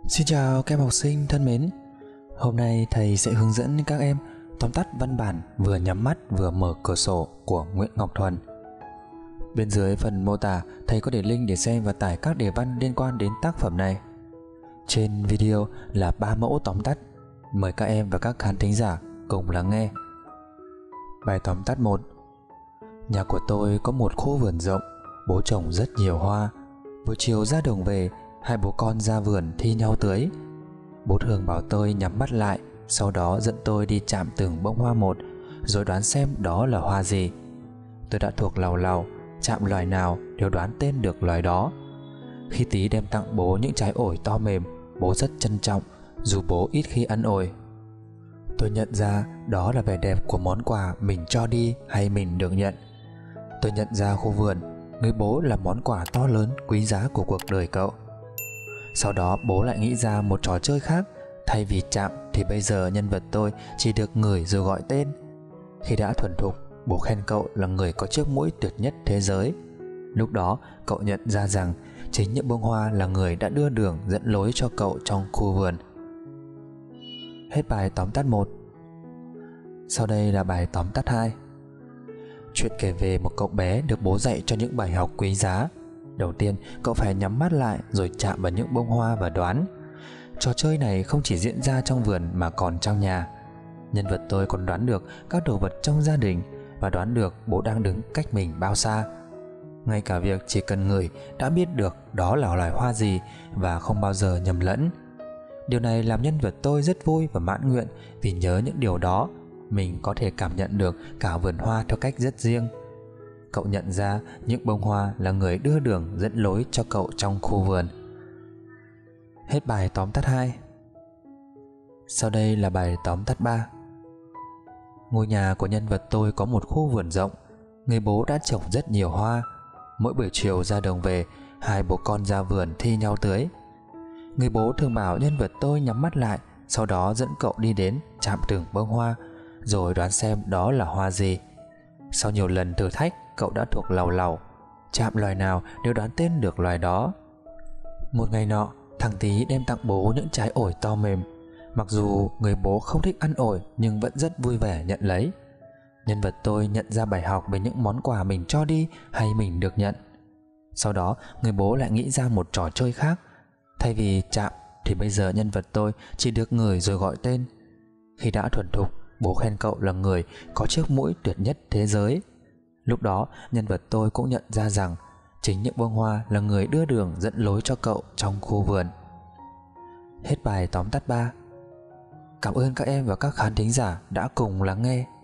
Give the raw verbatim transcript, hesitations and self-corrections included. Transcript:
Xin chào các em học sinh thân mến. Hôm nay thầy sẽ hướng dẫn các em tóm tắt văn bản Vừa nhắm mắt vừa mở cửa sổ của Nguyễn Ngọc Thuần. Bên dưới phần mô tả thầy có để link để xem và tải các đề văn liên quan đến tác phẩm này. Trên video là ba mẫu tóm tắt. Mời các em và các khán thính giả cùng lắng nghe. Bài tóm tắt một. Nhà của tôi có một khu vườn rộng, bố trồng rất nhiều hoa. Buổi chiều ra đồng về, hai bố con ra vườn thi nhau tưới. Bố thường bảo tôi nhắm mắt lại, sau đó dẫn tôi đi chạm từng bông hoa một, rồi đoán xem đó là hoa gì. Tôi đã thuộc làu làu, chạm loài nào đều đoán tên được loài đó. Khi tí đem tặng bố những trái ổi to mềm, bố rất trân trọng, dù bố ít khi ăn ổi. Tôi nhận ra đó là vẻ đẹp của món quà mình cho đi hay mình được nhận. Tôi nhận ra khu vườn, người bố là món quà to lớn quý giá của cuộc đời cậu. Sau đó bố lại nghĩ ra một trò chơi khác. Thay vì chạm thì bây giờ nhân vật tôi chỉ được ngửi rồi gọi tên. Khi đã thuần thục, bố khen cậu là người có chiếc mũi tuyệt nhất thế giới. Lúc đó cậu nhận ra rằng chính những bông hoa là người đã đưa đường dẫn lối cho cậu trong khu vườn. Hết bài tóm tắt một. Sau đây là bài tóm tắt hai. Chuyện kể về một cậu bé được bố dạy cho những bài học quý giá. Đầu tiên, cậu phải nhắm mắt lại rồi chạm vào những bông hoa và đoán. Trò chơi này không chỉ diễn ra trong vườn mà còn trong nhà. Nhân vật tôi còn đoán được các đồ vật trong gia đình và đoán được bố đang đứng cách mình bao xa. Ngay cả việc chỉ cần ngửi đã biết được đó là loài hoa gì và không bao giờ nhầm lẫn. Điều này làm nhân vật tôi rất vui và mãn nguyện, vì nhớ những điều đó, mình có thể cảm nhận được cả vườn hoa theo cách rất riêng. Cậu nhận ra những bông hoa là người đưa đường dẫn lối cho cậu trong khu vườn. Hết bài tóm tắt hai. Sau đây là bài tóm tắt ba. Ngôi nhà của nhân vật tôi có một khu vườn rộng. Người bố đã trồng rất nhiều hoa. Mỗi buổi chiều ra đồng về, hai bố con ra vườn thi nhau tưới. Người bố thường bảo nhân vật tôi nhắm mắt lại, sau đó dẫn cậu đi đến chạm từng bông hoa, rồi đoán xem đó là hoa gì. Sau nhiều lần thử thách, cậu đã thuộc làu làu, chạm loài nào đều đoán tên được loài đó. Một ngày nọ, thằng Tí đem tặng bố những trái ổi to mềm. Mặc dù người bố không thích ăn ổi nhưng vẫn rất vui vẻ nhận lấy. Nhân vật tôi nhận ra bài học về những món quà mình cho đi hay mình được nhận. Sau đó, người bố lại nghĩ ra một trò chơi khác. Thay vì chạm thì bây giờ nhân vật tôi chỉ được ngửi rồi gọi tên. Khi đã thuần thục, bố khen cậu là người có chiếc mũi tuyệt nhất thế giới. Lúc đó, nhân vật tôi cũng nhận ra rằng chính những bông hoa là người đưa đường dẫn lối cho cậu trong khu vườn. Hết bài tóm tắt ba. Cảm ơn các em và các khán thính giả đã cùng lắng nghe.